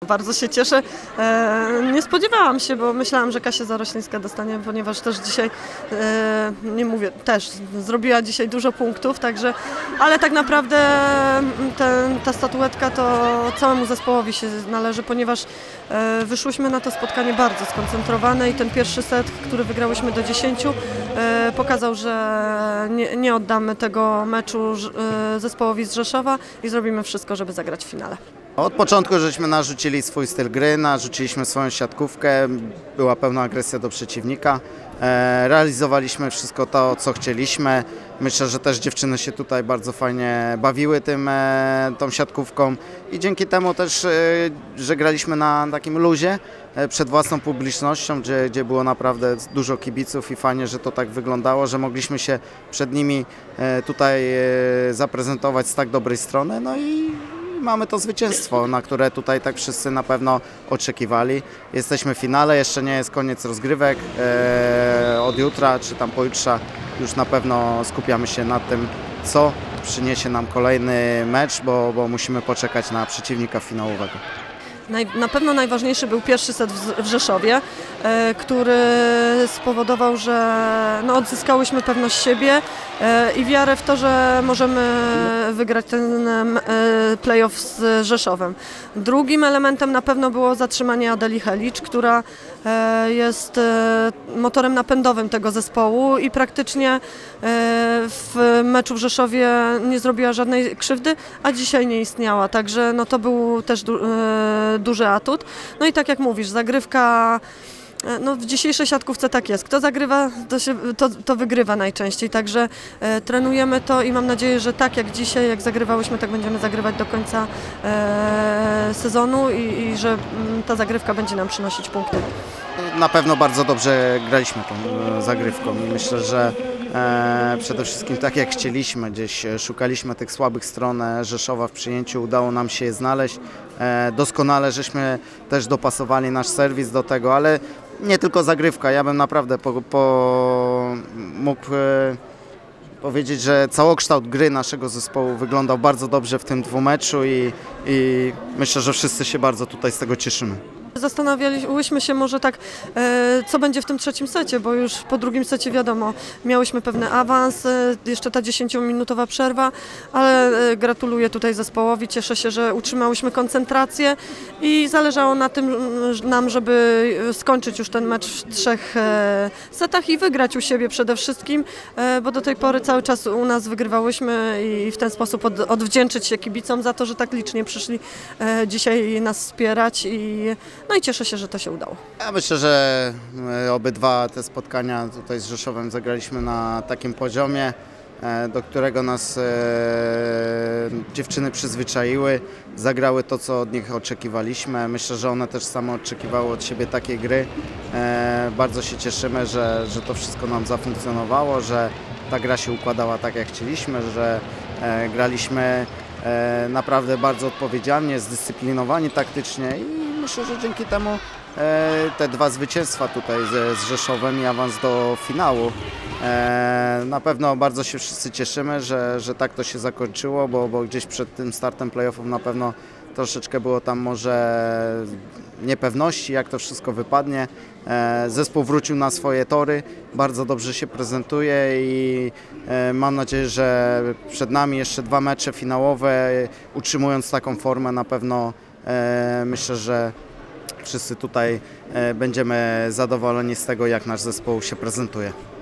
Bardzo się cieszę. Nie spodziewałam się, bo myślałam, że Kasia Zaroślińska dostanie, ponieważ też dzisiaj, nie mówię, też zrobiła dzisiaj dużo punktów, także, ale tak naprawdę ta statuetka to całemu zespołowi się należy, ponieważ wyszłyśmy na to spotkanie bardzo skoncentrowane i ten pierwszy set, który wygrałyśmy do 10, pokazał, że nie oddamy tego meczu zespołowi z Rzeszowa i zrobimy wszystko, żeby zagrać w finale. Od początku żeśmy narzucili swój styl gry, narzuciliśmy swoją siatkówkę, była pełna agresja do przeciwnika, realizowaliśmy wszystko to, co chcieliśmy. Myślę, że też dziewczyny się tutaj bardzo fajnie bawiły tą siatkówką i dzięki temu też, że graliśmy na takim luzie przed własną publicznością, gdzie było naprawdę dużo kibiców i fajnie, że to tak wyglądało, że mogliśmy się przed nimi tutaj zaprezentować z tak dobrej strony, no i mamy to zwycięstwo, na które tutaj tak wszyscy na pewno oczekiwali. Jesteśmy w finale, jeszcze nie jest koniec rozgrywek. Od jutra czy tam pojutrze już na pewno skupiamy się na tym, co przyniesie nam kolejny mecz, bo musimy poczekać na przeciwnika finałowego. Na pewno najważniejszy był pierwszy set w Rzeszowie, który spowodował, że odzyskałyśmy pewność siebie i wiarę w to, że możemy wygrać ten playoff z Rzeszowem. Drugim elementem na pewno było zatrzymanie Adeli Helicz, która jest motorem napędowym tego zespołu i praktycznie w meczu w Rzeszowie nie zrobiła żadnej krzywdy, a dzisiaj nie istniała, także to był też duży atut. No i tak jak mówisz, zagrywka, w dzisiejszej siatkówce tak jest. Kto zagrywa, to wygrywa najczęściej, także trenujemy to i mam nadzieję, że tak jak dzisiaj, jak zagrywałyśmy, tak będziemy zagrywać do końca sezonu i że ta zagrywka będzie nam przynosić punkty. Na pewno bardzo dobrze graliśmy tą zagrywką i myślę, że przede wszystkim tak jak chcieliśmy, gdzieś szukaliśmy tych słabych stron Rzeszowa w przyjęciu, udało nam się je znaleźć. Doskonale żeśmy też dopasowali nasz serwis do tego, ale nie tylko zagrywka. Ja bym naprawdę mógł powiedzieć, że całokształt gry naszego zespołu wyglądał bardzo dobrze w tym dwumeczu i myślę, że wszyscy się bardzo tutaj z tego cieszymy. Zastanawialiśmy się może tak, co będzie w tym trzecim secie, bo już po drugim secie wiadomo, miałyśmy pewny awans, jeszcze ta 10-minutowa przerwa, ale gratuluję tutaj zespołowi, cieszę się, że utrzymałyśmy koncentrację i zależało na tym nam, żeby skończyć już ten mecz w 3 setach i wygrać u siebie przede wszystkim, bo do tej pory cały czas u nas wygrywałyśmy i w ten sposób odwdzięczyć się kibicom za to, że tak licznie przyszli dzisiaj nas wspierać i cieszę się, że to się udało. Ja myślę, że obydwa te spotkania tutaj z Rzeszowem zagraliśmy na takim poziomie, do którego nas dziewczyny przyzwyczaiły, zagrały to, co od nich oczekiwaliśmy. Myślę, że one też same oczekiwały od siebie takiej gry. Bardzo się cieszymy, że to wszystko nam zafunkcjonowało, że ta gra się układała tak, jak chcieliśmy, że graliśmy naprawdę bardzo odpowiedzialnie, zdyscyplinowani taktycznie i myślę, że dzięki temu te 2 zwycięstwa tutaj z Rzeszowem i awans do finału. Na pewno bardzo się wszyscy cieszymy, że tak to się zakończyło, bo gdzieś przed tym startem playoffów na pewno troszeczkę było tam może niepewności, jak to wszystko wypadnie. Zespół wrócił na swoje tory, bardzo dobrze się prezentuje i mam nadzieję, że przed nami jeszcze 2 mecze finałowe. Utrzymując taką formę na pewno myślę, że wszyscy tutaj będziemy zadowoleni z tego, jak nasz zespół się prezentuje.